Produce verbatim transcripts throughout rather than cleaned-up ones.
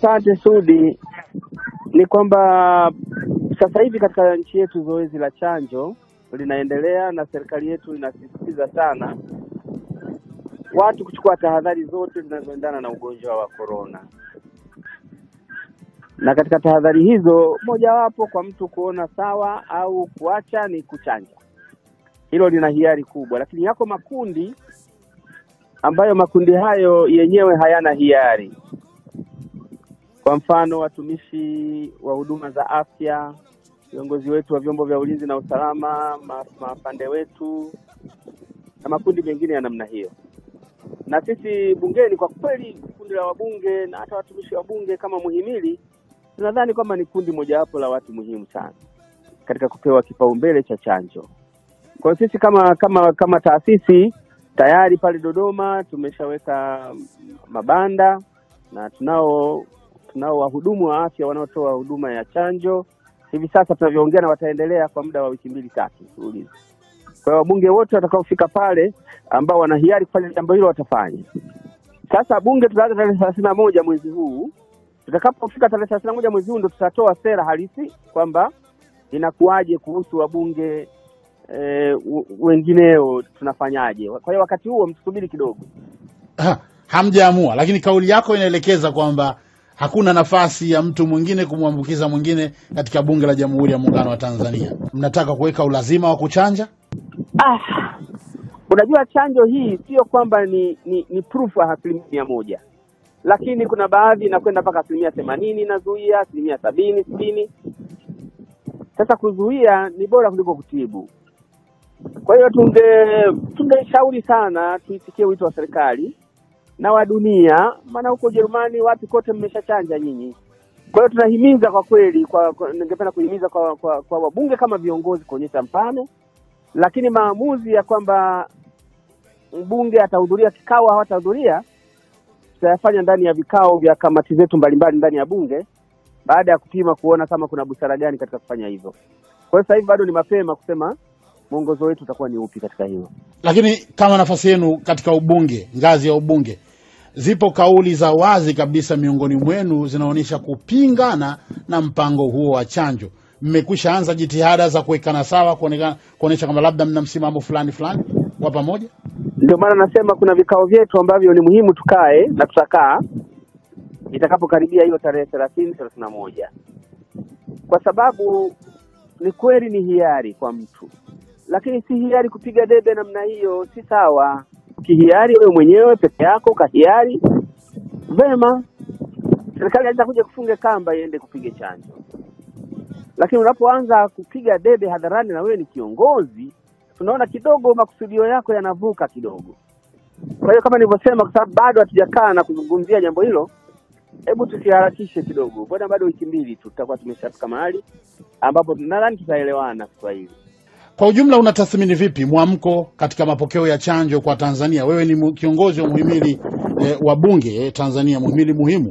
Asante Sudi. Ni kwamba sasa hivi katika nchi yetu zoezi la chanjo linaendelea na serikali yetu inasisitiza sana watu kuchukua tahadhari zote zinazoendana na ugonjwa wa corona. Na katika tahadhari hizo mojawapo kwa mtu kuona sawa au kuacha ni kuchanja. Hilo lina hiari kubwa, lakini yako makundi ambayo makundi hayo yenyewe hayana hiari. Kwa mfano watumishi wa huduma za afya, viongozi wetu wa vyombo vya ulinzi na usalama, mafande wetu na makundi mengine ya namna hiyo. Na sisi bungeni kwa kweli kundi la wabunge na hata watumishi wa bunge kama muhimili tunadhani kwamba ni kundi mojawapo la watu muhimu sana katika kupewa kipaumbele cha chanjo. Kwa sisi kama kama kama taasisi tayari pale Dodoma tumeshaweka mabanda na tunao tunao wahudumu wa afya wanaotoa huduma ya chanjo. Hivi sasa tunavyoongea na wataendelea kwa muda wa wiki mbili tatu ulizo. Kwa hiyo wabunge wote watakaofika pale ambao wana hiari kufanya jambo hilo watafanya. Sasa bunge tutaanza tarehe thelathini na moja mwezi huu. Tutakapofika tarehe thelathini na moja mwezi huu ndo tutatoa sera halisi kwamba inakuaje kuhusu wabunge e, wengineo tunafanyaje. Kwa hiyo wakati huo mtusubiri kidogo. Ha, hamjaamua, lakini kauli yako inaelekeza kwamba hakuna nafasi ya mtu mwingine kumwambukiza mwingine katika bunge la Jamhuri ya Muungano wa Tanzania. Mnataka kuweka ulazima wa kuchanja? Ah. Unajua chanjo hii sio kwamba ni ni, ni proof ya asilimia moja. Lakini kuna baadhi inakwenda mpaka asilimia themanini inazuia, asilimia sabini, sitini. Sasa kuzuia ni bora kuliko kutibu. Kwa hiyo tunge tungeshauri sana tuisikie wito wa serikali na wa dunia, maana huko Ujerumani wapi kote mmeshachanja nyinyi. Kwa hiyo tunahimiza kwa kweli kwa, kwa ningependa kuhimiza kwa, kwa kwa wabunge kama viongozi kuonyesha mfano, lakini maamuzi ya kwamba mbunge atahudhuria kikao au hatahudhuria tutayafanya ndani ya vikao vya kamati zetu mbalimbali ndani ya bunge baada ya kupima kuona kama kuna busara gani katika kufanya hivyo. Kwa hiyo sasa hivi bado ni mapema kusema mwongozo wetu utakuwa ni upi katika hiyo. Lakini kama nafasi yenu katika ubunge, ngazi ya ubunge, zipo kauli za wazi kabisa miongoni mwenu zinaonyesha kupingana na mpango huo wa chanjo. Mmekwisha anza jitihada za kuwekana sawa, kuonekana kuonesha kama labda mna msimamo fulani fulani kwa pamoja? Ndio maana nasema kuna vikao vyetu ambavyo ni muhimu tukae na tutakaa itakapokaribia hiyo tarehe thelathini, thelathini na moja. Kwa sababu ni kweli ni hiari kwa mtu. Lakini si hiari kupiga debe namna hiyo, si sawa. Kihiari wewe mwenyewe peke yako kahiari vema. Serikali inaweza kuja kufunga kamba iende kupiga chanjo. Lakini unapoanza kupiga debe hadharani na wewe ni kiongozi, tunaona kidogo makusudio yako yanavuka kidogo. Kwa hiyo kama nilivyosema, kwa sababu bado hatujakaa na kuzungumzia jambo hilo, hebu tusiharakishe kidogo. Bado bado wiki mbili tu tutakuwa tumeshafika mahali ambapo nadhani tutaelewana Kiswahili. Kwa ujumla unatathmini vipi mwamko katika mapokeo ya chanjo kwa Tanzania? Wewe ni kiongozi wa muhimili eh, wa bunge eh, Tanzania, muhimili muhimu.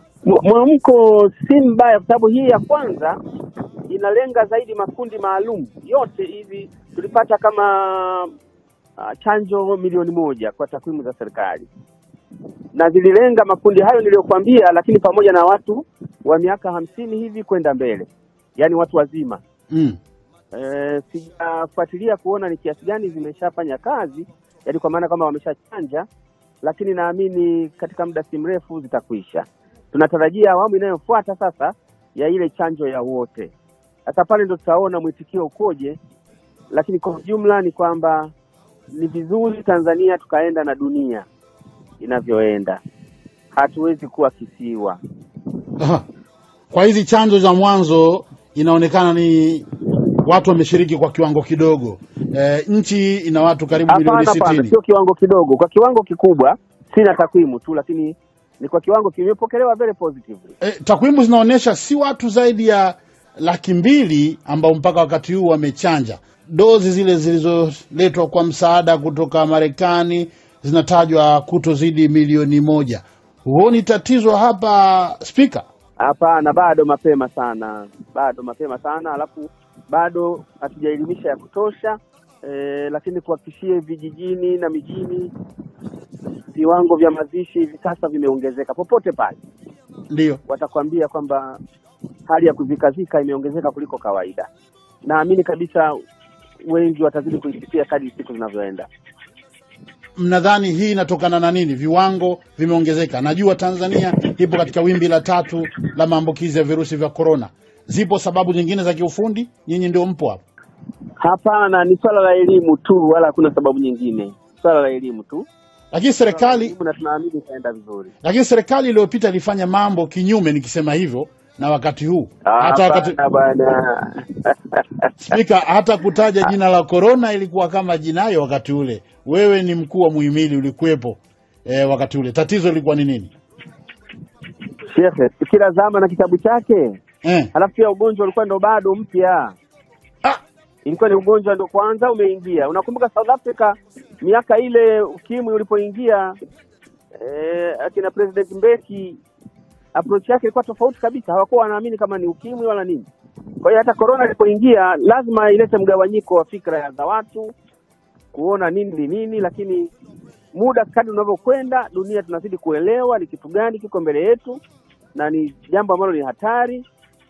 Mwamko si mbaya kwa sababu hii ya kwanza inalenga zaidi makundi maalum. Yote hizi tulipata kama uh, chanjo milioni moja kwa takwimu za serikali. Na zililenga makundi hayo niliyokuambia, lakini pamoja na watu wa miaka hamsini hivi kwenda mbele. Yaani watu wazima. Mm. Eh, sijafuatilia kuona ni kiasi gani zimeshafanya kazi, yaani kwa maana kama wameshachanja, lakini naamini katika muda si mrefu zitakwisha. Tunatarajia awamu inayofuata sasa ya ile chanjo ya wote. Sasa pale ndo tutaona mwitikio ukoje, lakini kwa jumla ni kwamba ni vizuri Tanzania tukaenda na dunia inavyoenda. Hatuwezi kuwa kisiwa. Aha. Kwa hizi chanjo za mwanzo inaonekana ni watu wameshiriki kwa kiwango kidogo. E, nchi ina watu karibu milioni sitini. Sio kiwango kidogo, kwa kiwango kikubwa. Sina takwimu tu, lakini ni kwa kiwango kimepokelewa very positively. E, takwimu zinaonyesha si watu zaidi ya laki mbili ambao mpaka wakati huu wamechanja. Dozi zile zilizoletwa kwa msaada kutoka Marekani zinatajwa kutozidi milioni moja. Huoni tatizo hapa, Speaker? Hapana, bado mapema sana. Bado mapema sana, alafu bado hatujaelimisha ya kutosha. E, lakini kuhakikishia vijijini na mijini viwango vya mazishi hivi sasa vimeongezeka popote pale. Ndio. watakwambia kwamba hali ya kuzikazika imeongezeka kuliko kawaida. Naamini kabisa wengi watazidi kuisikia kadri siku zinavyoenda. Mnadhani hii inatokana na nini? Viwango vimeongezeka. Najua Tanzania ipo katika wimbi la tatu la maambukizi ya virusi vya corona. Zipo sababu nyingine za kiufundi? Nyinyi ndio mpo hapo. Hapana, ni swala la elimu tu, wala hakuna sababu nyingine. Swala la elimu tu. Lakini serikali na tunaamini itaenda vizuri. Lakini serikali iliyopita ilifanya mambo kinyume, nikisema hivyo, na wakati huu. Hata wakati bwana. Spika, hata kutaja jina la corona ilikuwa kama jinai wakati ule. Wewe ni mkuu wa muhimili, ulikuwepo e, wakati ule. Tatizo lilikuwa ni nini? Sheikh, kila zama na kitabu chake. Eh. Halafu pia ugonjwa ulikuwa ndo bado mpya. Ah, ilikuwa ni ugonjwa ndo kwanza umeingia. Unakumbuka South Africa miaka ile ukimwi ulipoingia, eh, akina President Mbeki approach yake ilikuwa tofauti kabisa. Hawakuwa wanaamini kama ni ukimwi wala nini. Kwa hiyo hata corona ilipoingia lazima ilete mgawanyiko wa fikra za watu kuona nini ni nini, lakini muda kadri unavyokwenda dunia tunazidi kuelewa ni kitu gani kiko mbele yetu na ni jambo ambalo ni hatari.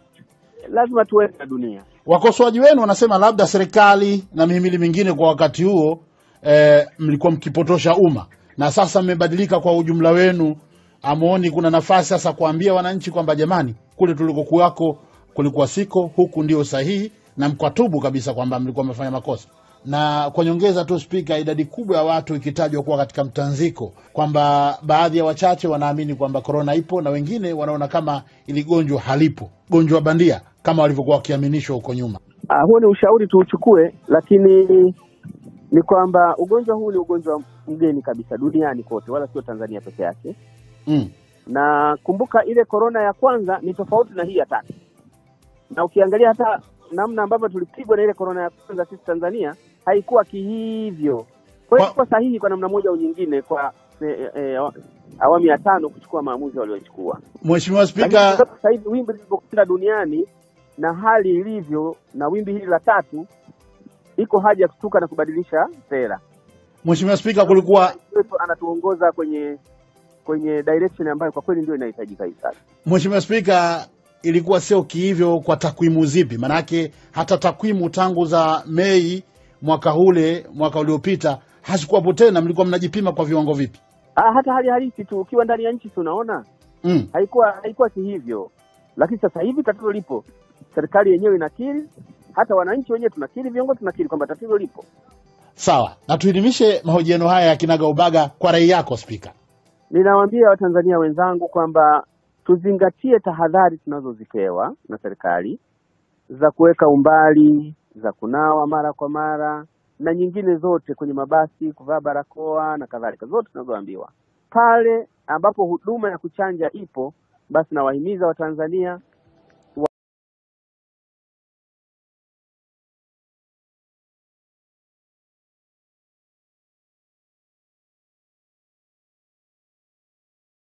Lazima tuende na dunia. Wakosoaji wenu wanasema labda serikali na mihimili mingine kwa wakati huo eh, mlikuwa mkipotosha umma, na sasa mmebadilika kwa ujumla wenu. Amuoni kuna nafasi sasa kuambia wananchi kwamba jamani, kule tulikokuwako kulikuwa siko, huku ndio sahihi, na mkwatubu kabisa kwamba mlikuwa mmefanya makosa? Na kwa nyongeza tu Spika, idadi kubwa ya watu ikitajwa kuwa katika mtanziko, kwamba baadhi ya wachache wanaamini kwamba corona ipo na wengine wanaona kama ili gonjwa halipo, gonjwa bandia kama walivyokuwa wakiaminishwa huko nyuma. Ah, huo ni ushauri tuuchukue, lakini ni kwamba ugonjwa huu ni ugonjwa mgeni kabisa duniani kote, wala sio Tanzania peke yake. Mm. Na kumbuka ile corona ya kwanza ni tofauti na hii ya tatu. Na ukiangalia hata namna ambavyo tulipigwa na ile corona ya kwanza sisi Tanzania haikuwa kihivyo. Kwa hiyo kwa sahihi kwa namna moja au nyingine kwa e, e, awamu ya tano kuchukua maamuzi waliochukua. Mheshimiwa Spika, sasa hivi wimbi lilipokwenda duniani na hali ilivyo na wimbi hili la tatu, iko haja ya kutuka na kubadilisha sera. Mheshimiwa Spika, kulikuwa anatuongoza kwenye kwenye direction ambayo kwa kweli ndio inahitajika hivi sasa. Mheshimiwa Spika, ilikuwa sio kihivyo kwa takwimu zipi? Manake hata takwimu tangu za Mei mwaka ule mwaka uliopita hazikuwa tena. Mlikuwa mnajipima kwa viwango vipi? Ah, hata hali halisi tu ukiwa ndani ya nchi tunaona mm. haikuwa haikuwa kihivyo. Lakini sasa hivi tatizo lipo. Serikali yenyewe inakiri, hata wananchi wenyewe tunakiri, viongozi tunakiri kwamba tatizo lipo. Sawa. Na tuhidimishe mahojiano haya ya kinaga ubaga kwa rai yako Spika. Ninawaambia Watanzania wenzangu kwamba tuzingatie tahadhari tunazozipewa na serikali za kuweka umbali, za kunawa mara kwa mara na nyingine zote kwenye mabasi, kuvaa barakoa na kadhalika, zote tunazoambiwa. Pale ambapo huduma ya kuchanja ipo, basi nawahimiza Watanzania